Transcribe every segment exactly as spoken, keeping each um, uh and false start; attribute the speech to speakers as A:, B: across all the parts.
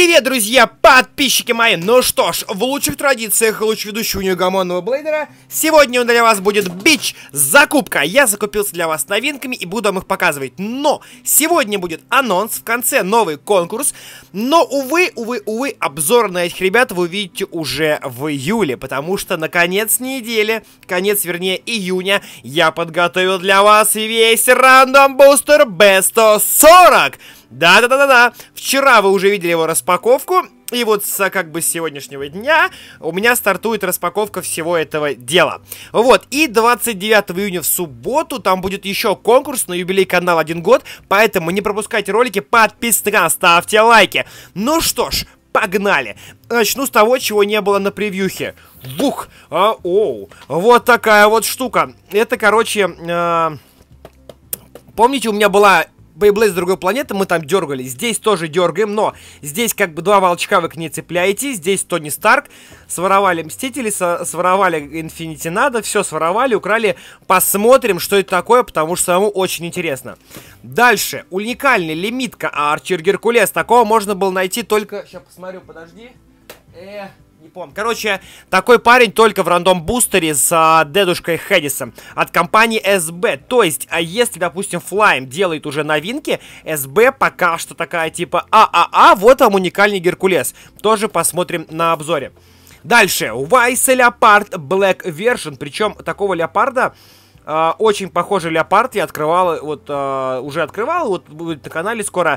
A: Привет, друзья, подписчики мои! Ну что ж, в лучших традициях луч ведущего неугомонного Блейдера, сегодня для вас будет бич закупка. Я закупился для вас новинками и буду вам их показывать. Но сегодня будет анонс, в конце новый конкурс. Но, увы, увы, увы, обзор на этих ребят вы увидите уже в июле, потому что на конец недели, конец, вернее, июня, я подготовил для вас весь рандом бустер би сто сорок. Да-да-да-да-да, вчера вы уже видели его распаковку, и вот с как бы с сегодняшнего дня у меня стартует распаковка всего этого дела. Вот, и двадцать девятого июня в субботу там будет еще конкурс на юбилей канала один год, поэтому не пропускайте ролики, подписывайтесь на канал, ставьте лайки. Ну что ж, погнали. Начну с того, чего не было на превьюхе. Бух, а, оу, вот такая вот штука. Это, короче, э, помните, у меня была Beyblade с другой планеты, мы там дергали. Здесь тоже дергаем, но здесь как бы два волчка вы к ней цепляете. Здесь Тони Старк. Своровали Мстители, со своровали Инфинити Надо. Все своровали, украли. Посмотрим, что это такое, потому что самому очень интересно. Дальше. Уникальный лимитка Арчер Геркулес. Такого можно было найти только... Сейчас посмотрю, подожди. Э... Не помню. Короче, такой парень только в рандом бустере с а, дедушкой Хэдисом от компании эс би. То есть, а если, допустим, Флайм делает уже новинки, эс би пока что такая типа а-а-а, вот вам уникальный Геркулес. Тоже посмотрим на обзоре. Дальше. Вайс Леопард Black Version. Причем такого леопарда... Uh, очень похожий леопард я открывал, вот, uh, уже открывал, вот будет на канале скоро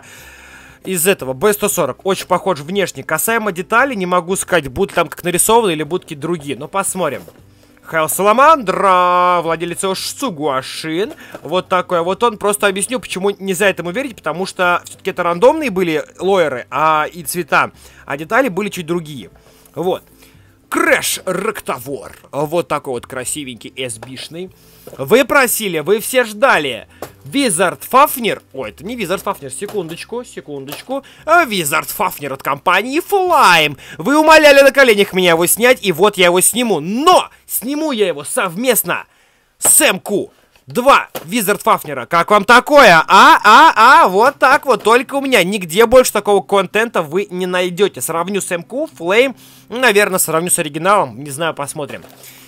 A: из этого, би сто сорок, очень похож внешне. Касаемо деталей, не могу сказать, будут там как нарисованы или будут какие-то другие, но посмотрим. Хайл Саламандра, владелец Сугуашин, вот такой, вот он, просто объясню, почему нельзя этому верить, потому что все-таки это рандомные были лойеры, а и цвета, а детали были чуть другие, вот. Крэш Рактовор. Вот такой вот красивенький эс би-шный. Вы просили, вы все ждали. Визард Фафнер. Ой, это не Визард Фафнер. Секундочку, секундочку. Визард Фафнер от компании Флайм. Вы умоляли на коленях меня его снять, и вот я его сниму. Но сниму я его совместно с эм ку. Два Визард Фафнера. Как вам такое? А, а, а, вот так вот. Только у меня. Нигде больше такого контента вы не найдете. Сравню с эм ку, Флейм. Наверное, сравню с оригиналом. Не знаю, посмотрим.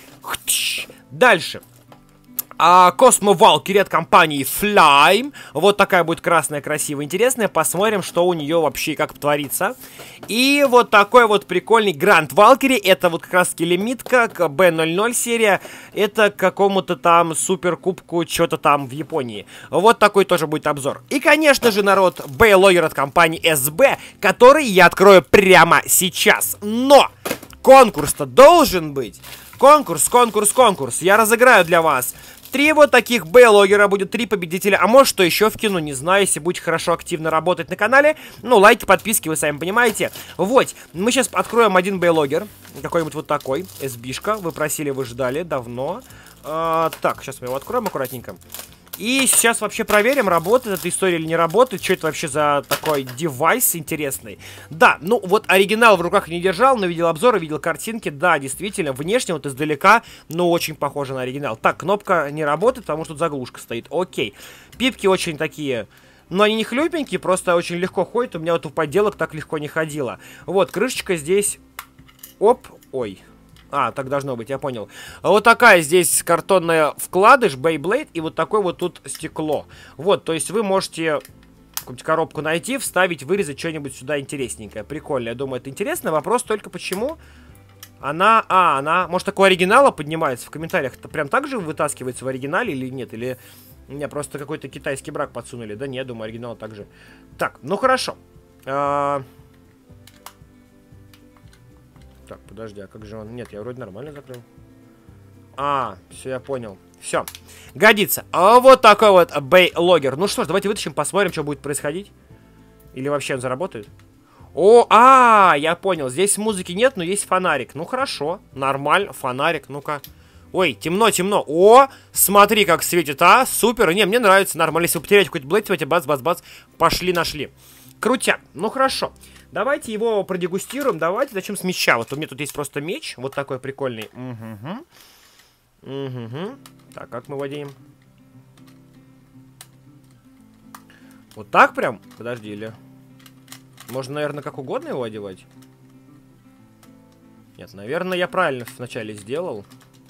A: Дальше. А, Космо Валкири от компании Flyme. Вот такая будет красная, красивая, интересная. Посмотрим, что у нее вообще как творится. И вот такой вот прикольный Гранд Валкири. Это вот как раз таки лимитка, би ноль ноль серия. Это к какому-то там суперкубку, что-то там в Японии. Вот такой тоже будет обзор. И, конечно же, народ, Бейлогер от компании эс би, который я открою прямо сейчас. Но конкурс-то должен быть. Конкурс, конкурс, конкурс. Я разыграю для вас три вот таких Бейлогера, будет три победителя. А может, что еще вкину, не знаю, если будете хорошо активно работать на канале. Ну, лайки, подписки, вы сами понимаете. Вот, мы сейчас откроем один Бейлогер. Какой-нибудь вот такой, эс би-шка. Вы просили, вы ждали давно. а, Так, сейчас мы его откроем аккуратненько. И сейчас вообще проверим, работает эта история или не работает. Что это вообще за такой девайс интересный. Да, ну вот оригинал в руках не держал, но видел обзоры, видел картинки. Да, действительно, внешне вот издалека, ну очень похоже на оригинал. Так, кнопка не работает, потому что тут заглушка стоит. Окей. Пипки очень такие... Но они не хлюпенькие, просто очень легко ходят. У меня вот у подделок так легко не ходила. Вот, крышечка здесь... Оп, ой... А, так должно быть, я понял. Вот такая здесь картонная вкладыш, Beyblade, и вот такое вот тут стекло. Вот, то есть вы можете какую-нибудь коробку найти, вставить, вырезать что-нибудь сюда интересненькое. Прикольно, я думаю, это интересно. Вопрос только почему она... А, она... Может, такого оригинала поднимается в комментариях? Это прям так же вытаскивается в оригинале или нет? Или мне просто какой-то китайский брак подсунули? Да нет, думаю, оригинал так же. Так, ну хорошо. А... Так, подожди, а как же он? Нет, я вроде нормально закрыл. А, все, я понял. Все, годится. А вот такой вот Бейлогер. Ну что ж, давайте вытащим, посмотрим, что будет происходить. Или вообще он заработает. О, а, я понял. Здесь музыки нет, но есть фонарик. Ну хорошо, нормально, фонарик, ну-ка. Ой, темно, темно. О, смотри, как светит, а, супер. Не, мне нравится, нормально. Если вы потеряете какой-то блейд, давайте бац-бац-бац, пошли, нашли. Крутяк, ну хорошо. Давайте его продегустируем. Давайте начнем с меча. Вот у меня тут есть просто меч. Вот такой прикольный. Угу. Угу. Так, как мы владеем? Вот так прям? Подожди, или... Можно, наверное, как угодно его одевать. Нет, наверное, я правильно вначале сделал.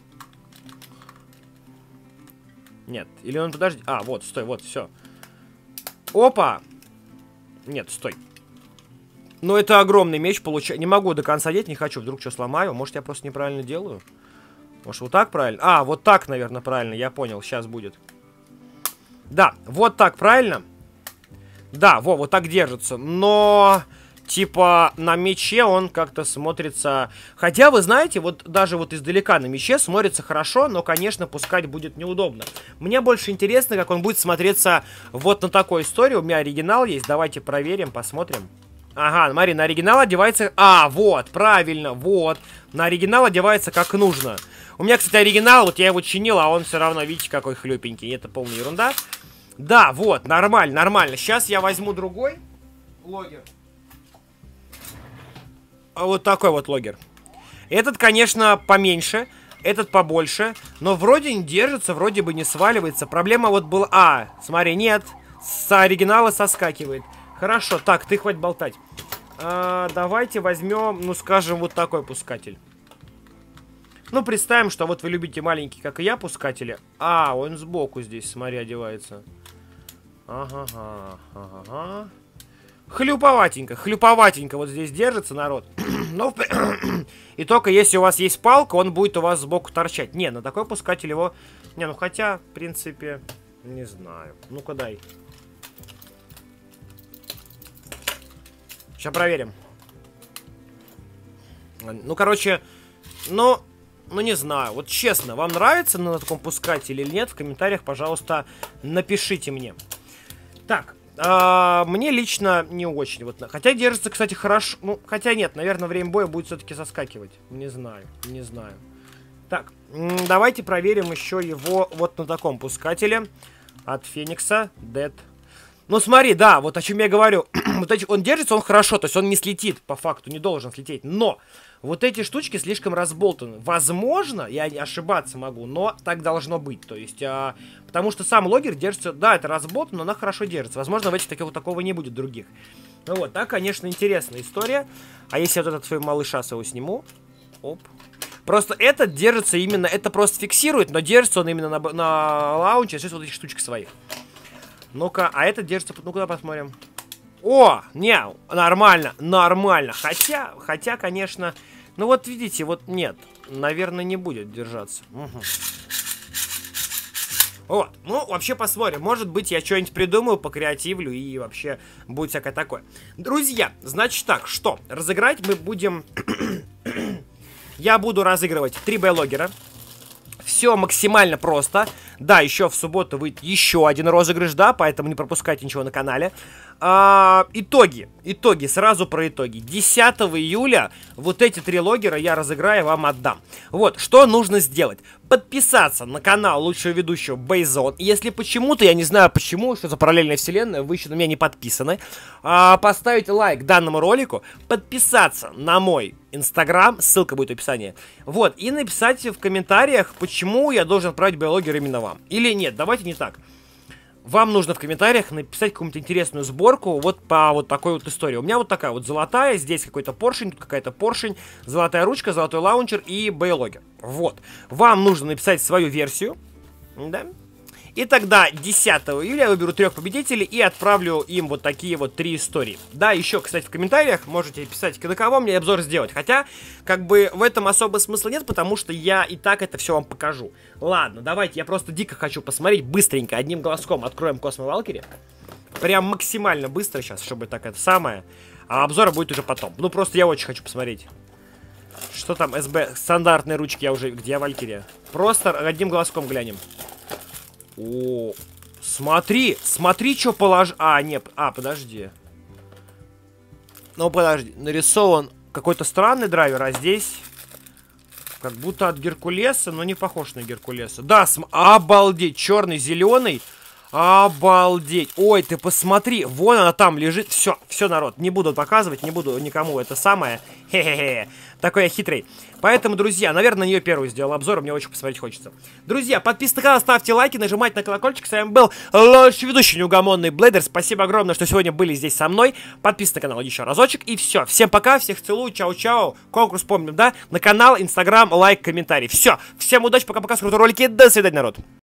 A: Нет, или он, подожди. А, вот, стой, вот, все. Опа! Нет, стой. Ну, это огромный меч, получается. Не могу до конца одеть, не хочу. Вдруг что сломаю. Может, я просто неправильно делаю? Может, вот так правильно? А, вот так, наверное, правильно. Я понял, сейчас будет. Да, вот так правильно. Да, во, вот так держится. Но, типа, на мече он как-то смотрится... Хотя, вы знаете, вот даже вот издалека на мече смотрится хорошо, но, конечно, пускать будет неудобно. Мне больше интересно, как он будет смотреться вот на такой истории. У меня оригинал есть. Давайте проверим, посмотрим. Ага, смотри, на оригинал одевается... А, вот, правильно, вот. На оригинал одевается как нужно. У меня, кстати, оригинал, вот я его чинил, а он все равно, видите, какой хлюпенький. Это полная ерунда. Да, вот, нормально, нормально. Сейчас я возьму другой логер. Вот такой вот логер. Этот, конечно, поменьше. Этот побольше. Но вроде не держится, вроде бы не сваливается. Проблема вот была... А, смотри, нет. С оригинала соскакивает. Хорошо, так, ты хватит болтать. А, давайте возьмем, ну, скажем, вот такой пускатель. Ну, представим, что вот вы любите маленькие, как и я, пускатели. А, он сбоку здесь, смотри, одевается. Ага, ага, ага. Хлюповатенько, хлюповатенько вот здесь держится, народ. Но, и только если у вас есть палка, он будет у вас сбоку торчать. Не, на такой пускатель его... Не, ну хотя, в принципе, не знаю. Ну-ка дай. Сейчас проверим. Ну, короче, ну, ну не знаю. Вот честно, вам нравится на таком пускателе или нет? В комментариях, пожалуйста, напишите мне. Так, а, мне лично не очень. Вот, хотя держится, кстати, хорошо. Ну, хотя нет, наверное, время боя будет все-таки соскакивать. Не знаю, не знаю. Так, давайте проверим еще его вот на таком пускателе от Феникса Dead. Ну смотри, да, вот о чем я говорю. Вот эти, он держится, он хорошо, то есть он не слетит, по факту, не должен слететь. Но вот эти штучки слишком разболтаны. Возможно, я ошибаться могу, но так должно быть. То есть, а, потому что сам логер держится, да, это разболтано, но она хорошо держится. Возможно, в этих таких, вот такого не будет других. Ну вот, так, конечно, интересная история. А если я вот этот свой малыша своего сниму, оп. Просто этот держится именно, это просто фиксирует, но держится он именно на, на лаунче, сейчас вот эти штучки своих. Ну-ка, а это держится... Ну, куда посмотрим? О, не, нормально, нормально. Хотя, хотя, конечно... Ну, вот видите, вот нет. Наверное, не будет держаться. Угу. Вот, ну, вообще посмотрим. Может быть, я что-нибудь придумаю, покреативлю и вообще будет всякое такое. Друзья, значит так, что? Разыграть мы будем... Я буду разыгрывать три бэ-логера. Все максимально просто. Да, еще в субботу выйдет еще один розыгрыш, да, поэтому не пропускайте ничего на канале. А, итоги, итоги, сразу про итоги. десятого июля вот эти три логера я разыграю, вам отдам. Вот, что нужно сделать? Подписаться на канал лучшего ведущего Бейзон. Если почему-то, я не знаю почему, что за параллельная вселенная, вы еще на меня не подписаны. А, поставить лайк данному ролику, подписаться на мой Инстаграм, ссылка будет в описании. Вот, и написать в комментариях, почему я должен отправить бэ-логер именно вам. Или нет, давайте не так. Вам нужно в комментариях написать какую-нибудь интересную сборку вот по вот такой вот истории. У меня вот такая вот золотая, здесь какой-то поршень, тут какая-то поршень, золотая ручка, золотой лаунчер и бэ-логер. Вот. Вам нужно написать свою версию, да? И тогда десятого июля я выберу трех победителей и отправлю им вот такие вот три истории. Да, еще, кстати, в комментариях можете писать, на кого мне обзор сделать. Хотя, как бы, в этом особо смысла нет, потому что я и так это все вам покажу. Ладно, давайте, я просто дико хочу посмотреть быстренько, одним глазком откроем Космо Валкири. Прям максимально быстро сейчас, чтобы так это самое. А обзор будет уже потом. Ну, просто я очень хочу посмотреть. Что там, СБ, стандартные ручки, я уже, где Валькирия? Просто одним глазком глянем. О, смотри, смотри, что положил. А, нет, а, подожди. Ну, подожди, нарисован какой-то странный драйвер, а здесь как будто от Геркулеса, но не похож на Геркулеса. Да, см... обалдеть, черный, зеленый. Обалдеть. Ой, ты посмотри, вон она там лежит. Все, все, народ, не буду показывать, не буду никому это самое. Хе-хе-хе. Такой я хитрый. Поэтому, друзья, наверное, на нее первую сделал обзор, мне очень посмотреть хочется. Друзья, подписывайтесь на канал, ставьте лайки, нажимайте на колокольчик. С вами был лучший ведущий неугомонный Блейдер. Спасибо огромное, что сегодня были здесь со мной. Подписывайтесь на канал еще разочек. И все. Всем пока, всех целую, чао-чао. Конкурс помним, да? На канал, инстаграм, лайк, комментарий. Все. Всем удачи, пока-пока, с крутой ролики. До свидания, народ.